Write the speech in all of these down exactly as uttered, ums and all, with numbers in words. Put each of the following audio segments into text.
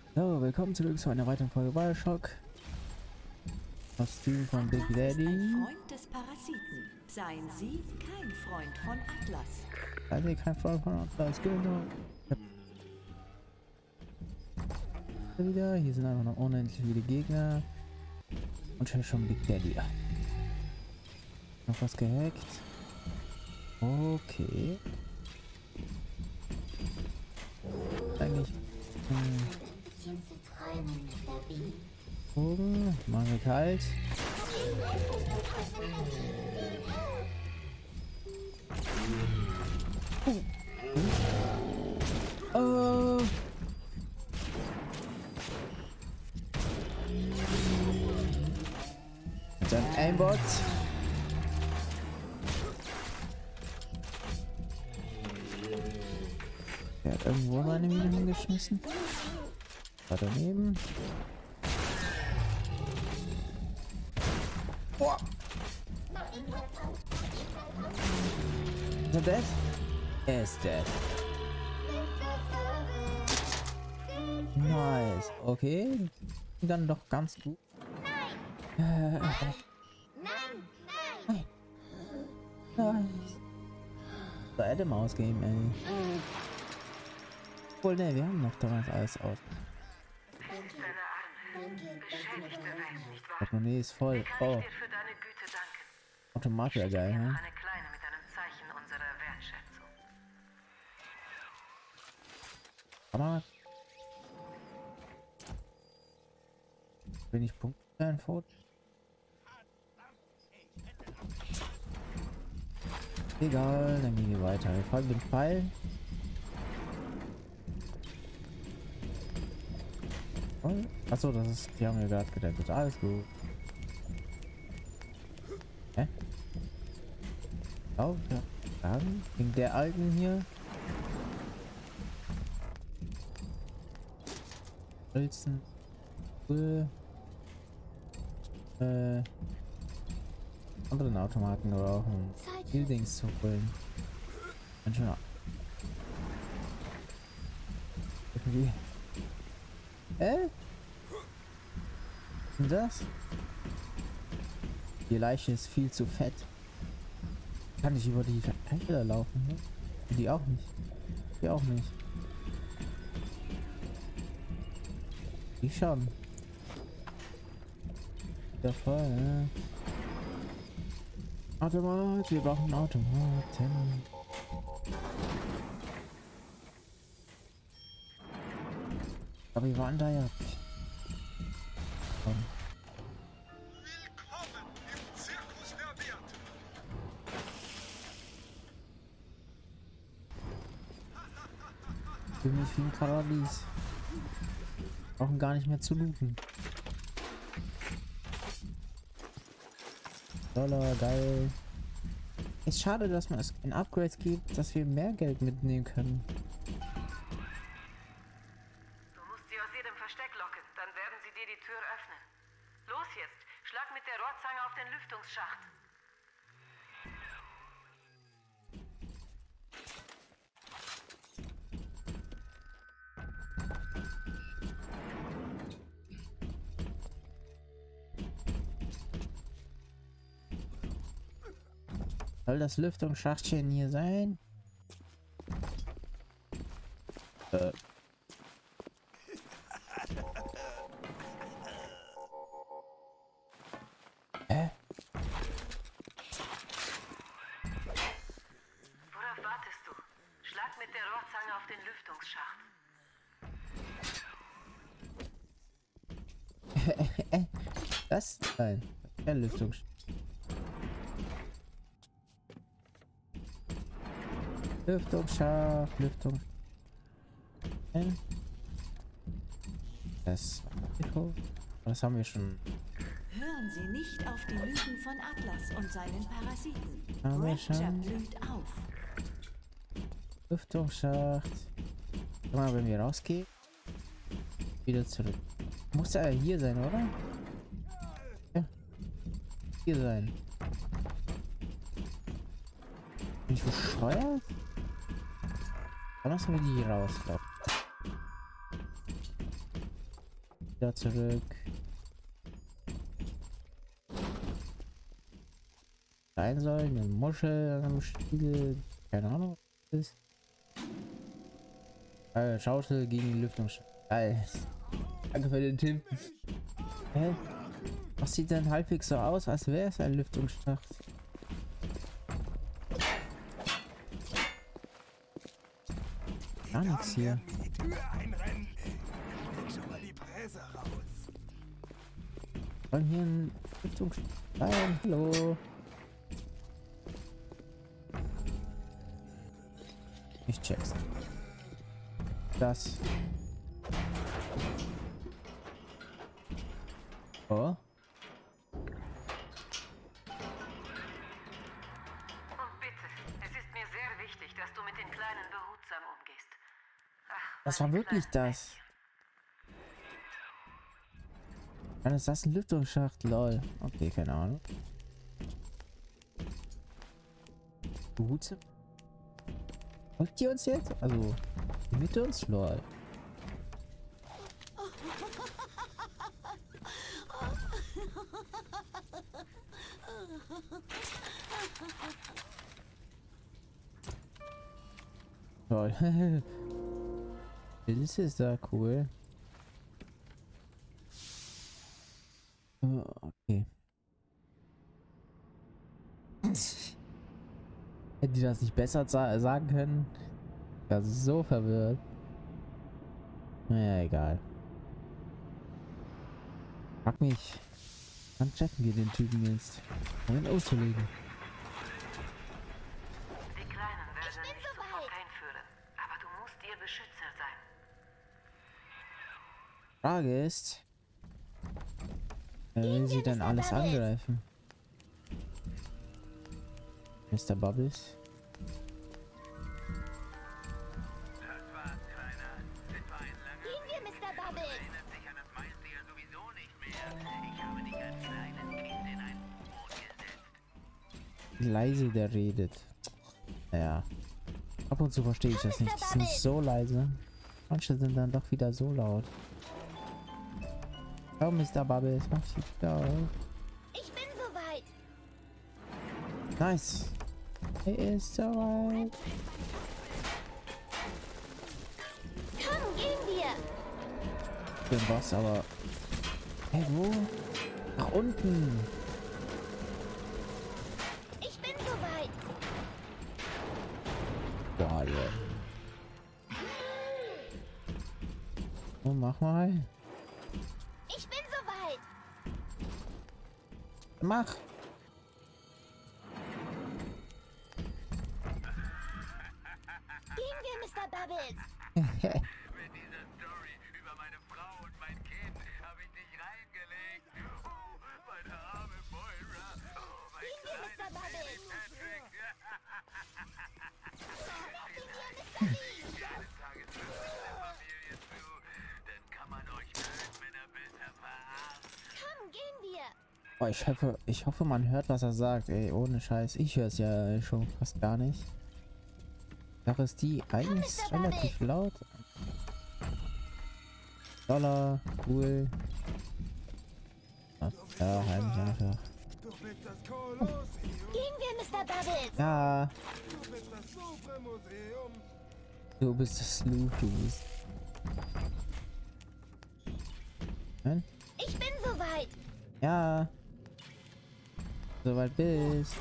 So, willkommen zurück zu einer weiteren Folge Bioshock. Kostüm von Big Atlas ist Daddy. ein Freund des Parasiten. Seien Sie kein Freund von Atlas. Also kein Freund von Atlas, genau. Hier wieder, hier sind einfach noch unendlich viele Gegner. Und schon schon Big Daddy. Noch was gehackt. Okay. Eigentlich. Hm. Oben, machen wir kalt. Oh. Oh. Dann Aimbot. Er hat irgendwo meine Mine hingeschmissen. War daneben. Boah. Ist er dead? Er ist dead. Nice. Okay. Dann doch ganz gut. Äh, Nein! Nein! Nein. Nice. So, Adam ausgeben, ey. Obwohl, ne, wir haben noch damals alles aus. Portemonnaie ist voll. Oh. Automat wäre geil, ne? Eine kleine mit einem Zeichen unserer Wertschätzung. Aber bin ich Punkt ein Foto? Egal, dann gehen wir weiter. Wir folgen den Pfeil. Oh, achso, das ist, die haben wir gerade gedämpft. Alles gut. Hä? Oh, ja. Dann wegen der alten hier. Hölzen. Cool. Äh. Anderen Automaten brauchen. Buildings zu holen. Dann schon. Irgendwie. Äh? Was ist denn das? Die Leiche ist viel zu fett. Kann ich über die Felder laufen, ne? Die auch nicht. Die auch nicht. Die schon. Wieder voll, ne? Automat, wir brauchen Automaten. Aber wir waren da ja. Komm. Willkommen im Zirkus der Werte. Ich fühle mich wie ein Paradies. Brauchen gar nicht mehr zu looten. Dollar, geil. Ist schade, dass man es in Upgrades gibt, dass wir mehr Geld mitnehmen können. Du musst sie aus jedem Versteck locken, dann werden sie dir die Tür öffnen. Los jetzt, schlag mit der Rohrzange auf den Lüftungsschacht. Soll das Lüftungsschachtchen hier sein? Äh. Hä? Worauf wartest du? Schlag mit der Rohrzange auf den Lüftungsschacht. Das? Nein. Kein Lüftungsschacht. Lüftungsschacht, Lüftung. Das. Das haben wir schon. Hören Sie nicht auf die Lügen von Atlas und seinen Parasiten. Haben wir Rapture schon. blüht auf. Lüftungsschacht. Guck mal, wenn wir rausgehen. Wieder zurück. Muss er hier sein, oder? Ja. Hier sein. Bin ich bescheuert? Dann lassen wir die rauslaufen. Wieder zurück. Sein soll, eine Muschel am Stiegel. Keine Ahnung, was das ist. Äh, Schaukel gegen die Lüftungsschacht. Geil. Danke für den Tipp. Hä? Was sieht denn halbwegs so aus, als wäre es ein Lüftungsschacht? Gar nichts hier. Die Tür einrennen. Leg schon mal die Presse raus. Wollen hier ein Lüftungsschacht sein? Hallo. Ich check's. Das. Oh. Und bitte, es ist mir sehr wichtig, dass du mit den Kleinen behutsam umgehst. Ach, Das war wirklich das. Dann ist das ein Lüftungsschacht, lol. Okay, keine Ahnung. Behutsam? Folgt ihr uns jetzt? Also, mit uns, lol. Lol. Das ist da cool. Oh, okay. Hätten die das nicht besser sa sagen können? Ich war so verwirrt. Naja, egal. Frag mich. Wann treffen wir den Typen jetzt? Um ihn auszulegen. die Kleinen werden nicht sofort einführen, aber du musst ihr Beschützer sein. Frage ist, wer will sie denn alles angreifen? Mister Bubbles? Das war's, Kleiner. Es war ein langer Gehen wir, Mister Bubbles. erinnert sich an das meiste ja sowieso nicht mehr. Ich habe dich als kleines Kind in ein U-Boot gesetzt. Wie leise der redet. Ja. Ab und zu verstehe ich das nicht. Die sind so leise. Manche sind dann doch wieder so laut. Oh, Mister Bubbles, mach dich wieder auf. Ich bin soweit. Nice. Er ist soweit. Komm, gehen wir. Für den Boss, aber... Hey, wo? Nach unten. Ich bin soweit. Ja, ja. Oh, mach mal. Ich bin soweit. Mach. Gehen wir, Mister Bubbles. Mit dieser Story über meine Frau und mein Kind habe ich dich reingelegt. Oh, meine arme Moira. Oh, mein Gehen wir, Mister kleines Bubbles. Patrick. Mister Eines Tages trifft sich der Familie zu. Dann kann man euch Blödmänner besser verarschen. Komm, gehen wir. Oh, ich hoffe, ich hoffe, man hört, was er sagt. Ey, ohne Scheiß. Ich höre es ja schon fast gar nicht. Sache ist die, eigentlich ist es relativ laut. Dollar, cool. Ja, heimlich einfach. Du bist das Kolosseum. Gehen wir, Mister Bubbles. Ja, Du bist das Super-Museum. du bist das Snoopys. Nein? Ich bin soweit. Ja. Soweit bist.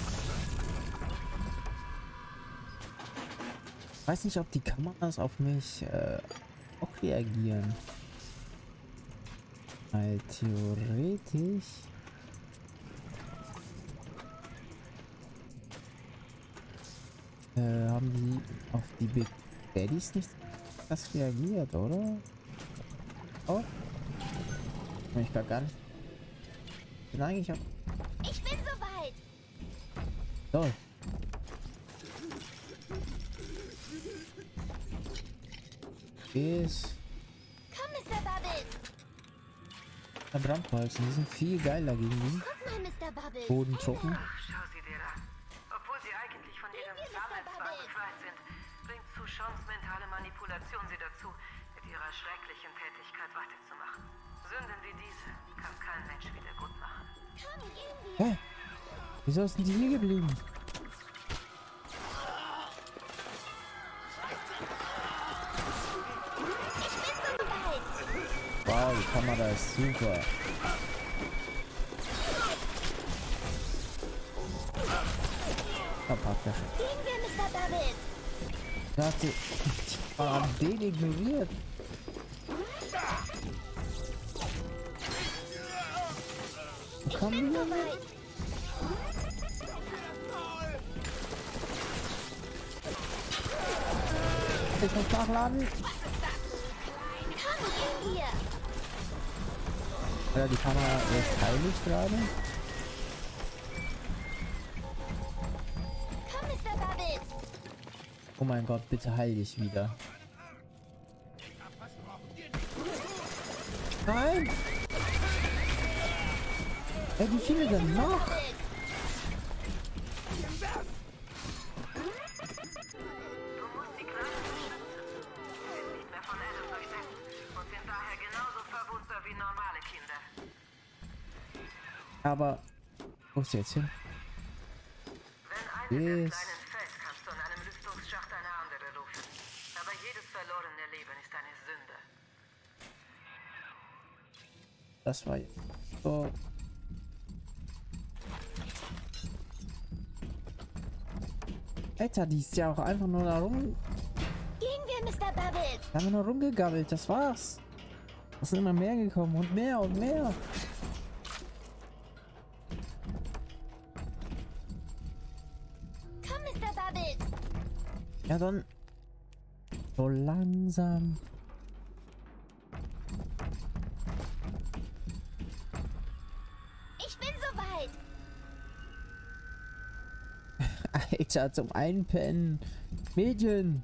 Ich weiß nicht, ob die Kameras auf mich äh, auch reagieren. Weil theoretisch äh, haben die auf die Big Daddies nicht das reagiert, oder? Oh. Hab ich gar nicht. Bin eigentlich auch. Ich bin soweit. So. Ist Komm, Mister Bubbles. der Brandbolzen. Die sind viel geiler gegen die Guck mal, Mister Bubbles. Bodentruppen. Schau sie dir an. Obwohl sie eigentlich von ihrem wir, Mister Sammelzwang Bubbles. befreit sind, bringt Suchons mentale Manipulation sie dazu, mit ihrer schrecklichen Tätigkeit weiterzumachen. ein Mensch wieder gut machen. Komm, gehen wir. Hä? Wieso ist denn die hier geblieben? Ich bin so weit. Wow, die Kamera ist super. Verpackt ja schon. Gehen wir, Mister Bubbles. Da hat sie die war den ignoriert. Wo Ich kommen bin die so denn? weit. Ich muss nachladen. Komm, gehen wir. Ja, die Kamera ist heilig gerade. Komm, Mister Bubbles. Oh mein Gott, bitte heil dich wieder. Nein! Ey, wie viele denn noch? Bubbles. Du musst die Kleinen beschützen. Sie sind nicht mehr von Adam durchsetzt und sind daher genauso verwundbar wie normale Kinder. Aber wo ist sie jetzt hin? Wenn eine der Yes. Kleinen fällt, kannst du an einem Lüftungsschacht eine andere rufen. Aber jedes verlorene Leben ist eine Sünde. Das war so. Alter, die ist ja auch einfach nur da rum. Gehen wir, Mister Bubbles. Da haben wir nur rumgegabbelt, das war's. Es sind immer mehr gekommen und mehr und mehr. Komm, Mister Bubbles. Ja, dann so langsam. Ich bin so weit. Alter, zum Einpennen. Mädchen.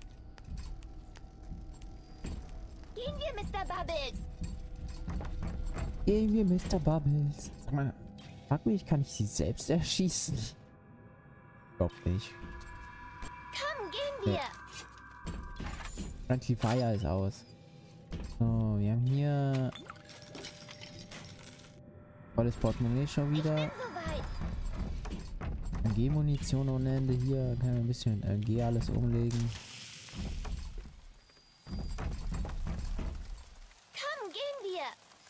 Gehen wir, Mister Bubbles. Gehen wir, Mister Bubbles. Sag mal, frag mich, kann ich sie selbst erschießen? Glaub nicht. Komm, gehen wir. Friendly Fire ist aus. So, wir haben hier volles Portemonnaie schon Ich bin wieder. so weit. G-Munition ohne Ende. Hier können wir ein bisschen L G alles umlegen. Komm, gehen wir.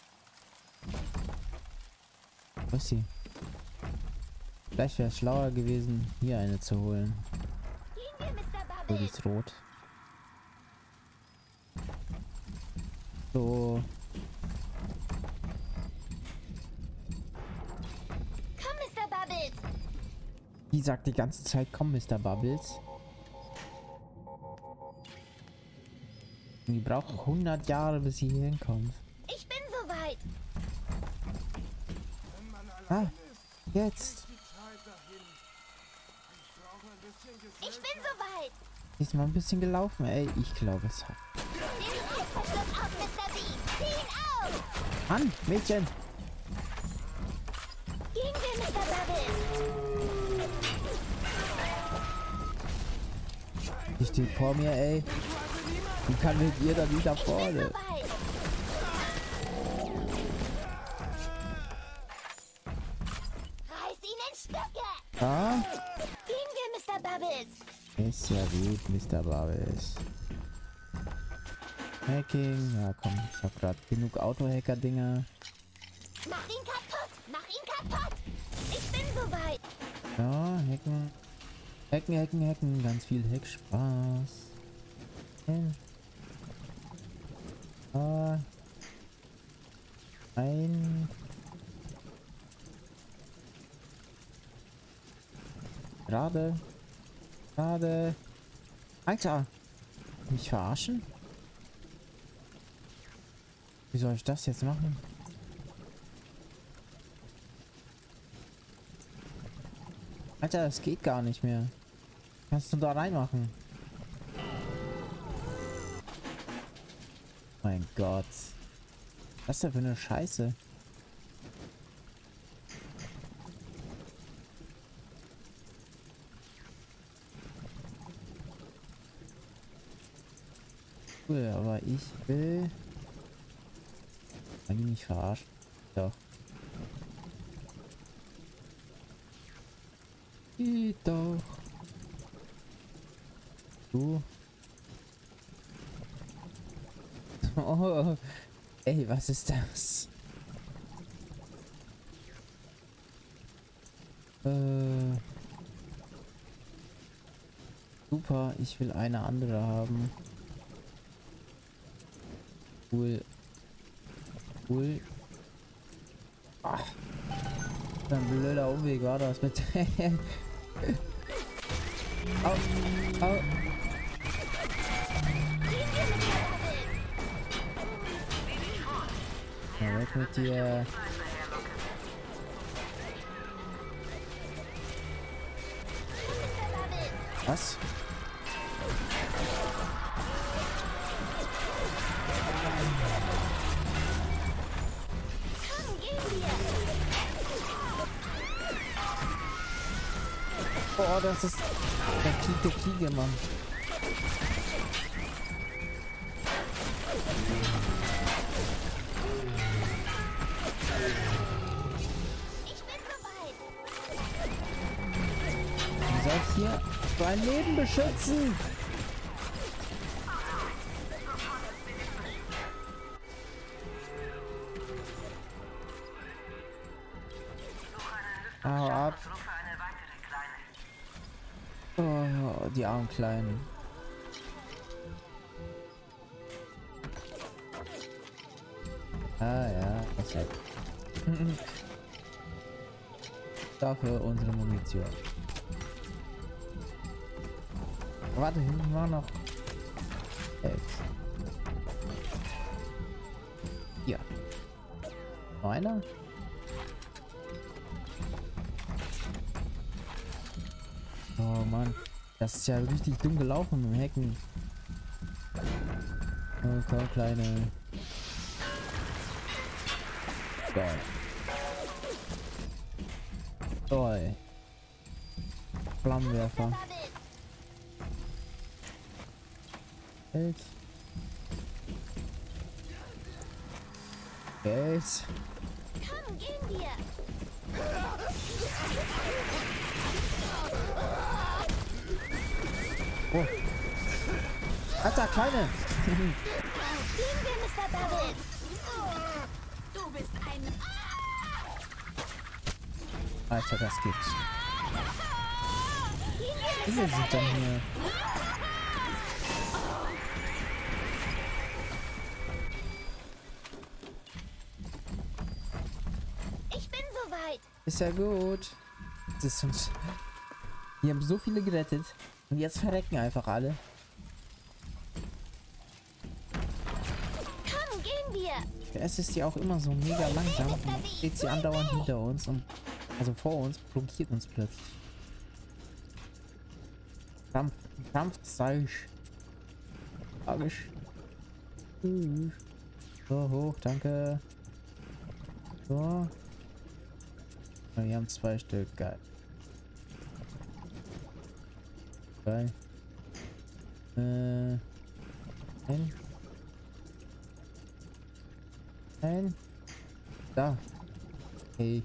Wo ist sie? Vielleicht wäre es schlauer gewesen, hier eine zu holen. Gehen wir, Mister So, die Bubbles. ist rot. So, Komm, Mister Bubbles. die sagt die ganze Zeit, komm, Mister Bubbles. Und die braucht hundert Jahre, bis sie hier hinkommt. Ich bin so weit. Ah, jetzt. Ich bin so weit. Die ist mal ein bisschen gelaufen, ey. Ich glaube, es hat. Den Reißverschluss auf, Mister B. Zieh ihn auf. Mann, Mädchen. Gehen wir, Mister Bubbles. Die steht vor mir, ey. Wie kann mit ihr da wieder Ich bin vorne? so weit. Reiß ihn in Stücke. Ah, Gehen wir, Mister Bubbles. ist ja gut, Mister Bubbles. Hacking, ja komm, ich hab grad genug Auto-Hacker-Dinger. Mach ihn kaputt. Mach ihn kaputt. Ich bin so weit. Ja, hacken. Hacken, hacken, hacken. Ganz viel Hackspaß. Ein. Ah. Ein. Gerade. Gerade. Alter. Mich verarschen? Wie soll ich das jetzt machen? Alter, das geht gar nicht mehr. Kannst du da reinmachen? Mein Gott. Was ist denn für eine Scheiße? Cool, aber ich will... Kann ich mich verarschen? Doch. Geht doch. Du. Oh. Ey, was ist das? Äh. Super, ich will eine andere haben. Cool. Cool. Ach. Ein blöder Umweg war das mit. Au, au. Ja, weg mit dir. Was? Oh, das ist der Krieg der Kriege, Mann. Ich bin soweit. Du sollst hier dein Leben beschützen. Hau ab. Oh, die armen Kleinen. Ah ja, das hat. Dafür unsere Munition. Warte, hinten war noch. Jetzt. Ja. Noch einer? Oh Mann, das ist ja richtig dumm gelaufen im Hecken. Oh, komm, Kleine. Geil. Toll. Flammenwerfer. Geld. Geld. Komm, gehen wir. Oh. Alter, Kleine. Gehen wir, Mister Bubbles. Du bist ein... Alter, das gibt's. Wie viele sind denn hier? Ich bin soweit. Ist ja gut. Das ist uns. Wir haben so viele gerettet. Und jetzt verrecken einfach alle. Komm, gehen wir. Es ist ja auch immer so mega langsam. Und dann steht sie andauernd hinter uns. Und also vor uns blockiert uns plötzlich. Kampf. Kampfzeug. Tragisch. So hoch, danke. So. Wir haben zwei Stück. Geil. Geil. Äh. Ein. Ein. Da. Hey.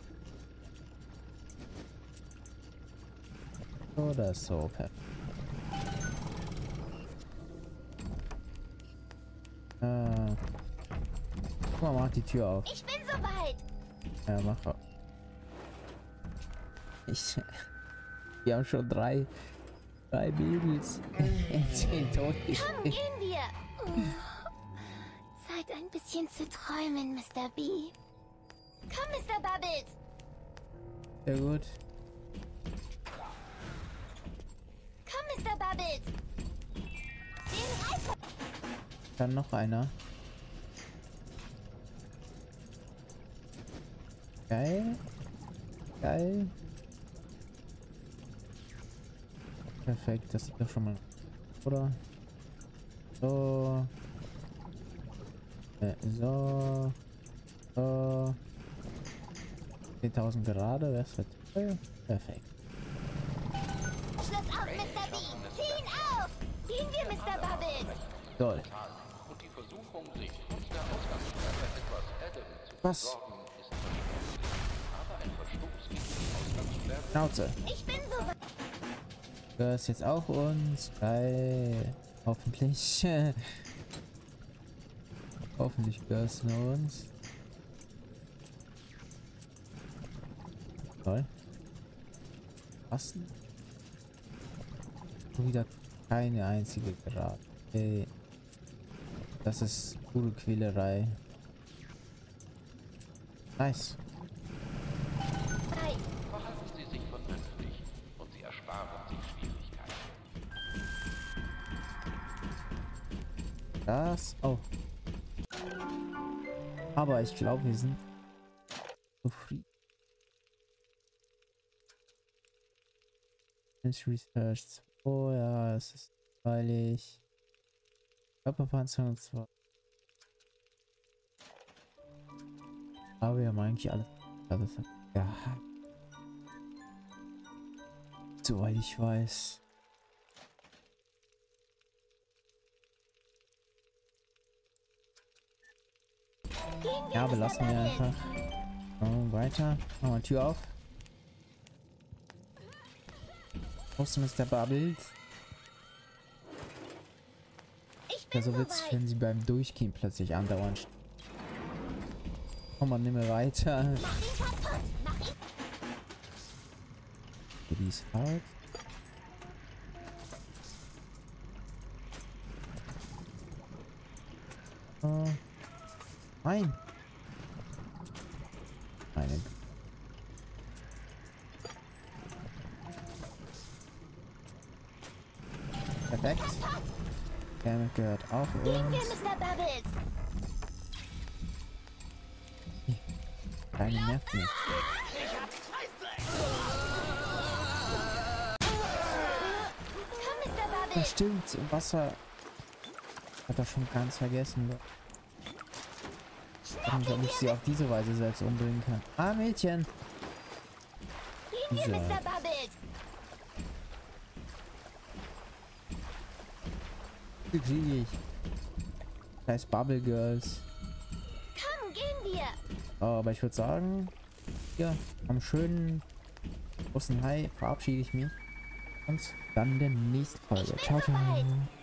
Oder so. Perfekt. Äh. Guck mal, mach die Tür auf. Ich bin soweit. Ja, mach auf. Ich. Wir haben schon drei. Drei Mädels. Zehn tot. Komm, gehen wir. Oh. Zeit ein bisschen zu träumen, Mister B. Komm, Mister Bubbles. Sehr gut. Komm, Mister Bubbles. Den Reiter. Dann noch einer. Geil. Geil. Perfekt, das sieht doch schon mal. Oder? So. Äh, so. So. zehntausend gerade, das wird toll. Perfekt. Schluss auf, Mister B. Zieh ihn auf. Gehen wir, Mister Bubbles. Toll. Und die Versuchung, sich trotz der Ausgangssperre etwas Adam zu Was? versorgen, ist verstanden. Aber ein Verstoß gegen die Ausgangssperre Schnauze. Ich bin soweit. Girls jetzt auch uns. Geil. Hoffentlich. Hoffentlich Girls nur uns. Toll. Was? Wieder keine einzige Gerade. Okay. Das ist pure Quälerei. Nice. Verhalten Sie sich vernünftig und Sie ersparen sich Schwierigkeiten. Das auch. Aber ich glaube, wir sind zufrieden. Research. Oh ja, es ist freilich. Körperpanzerung zwar. Aber wir haben eigentlich alles. alles ja. Soweit ich weiß. Ja, aber lassen wir einfach. Oh, weiter. Machen wir Tür auf. Prost, Mister Bubbles. Ja, so witzig, wenn sie beim Durchgehen plötzlich andauernd stehen. Komm mal, nimm mal weiter. Die ist halt. Oh. Nein. Nein. Perfekt. Damit gehört auch uns. Keine Nerven nicht. Das stimmt, im Wasser hat er schon ganz vergessen. Und ob ich sie auf diese Weise selbst umbringen kann. Ah, Mädchen! Dieser. Die kriege ich. Das heißt Bubble Girls. Komm, gehen wir. Oh, aber ich würde sagen, ja, am schönen großen Hai verabschiede ich mich. Und dann in der nächsten Folge. Ciao, ciao.